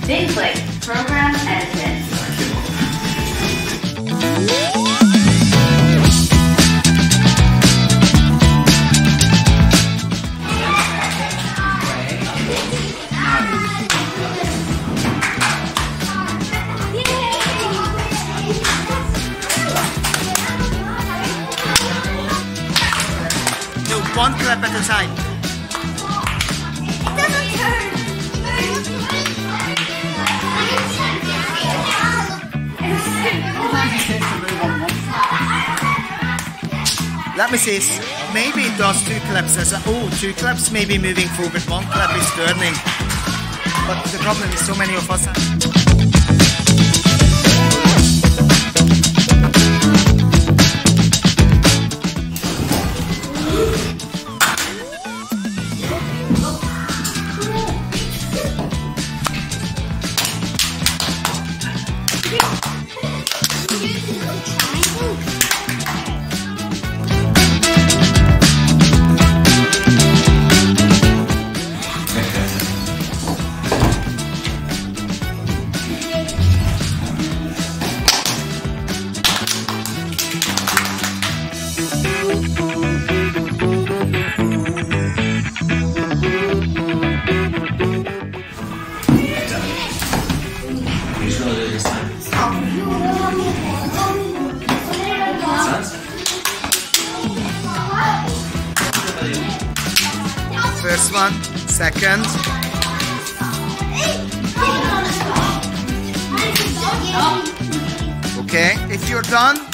Then click Program Editor. Do one clap at a time. It doesn't turn. Let me see. Maybe it does two claps as a. Oh, two claps maybe moving forward. One clap is turning. But the problem is so many of us. First one, second. Okay, if you're done,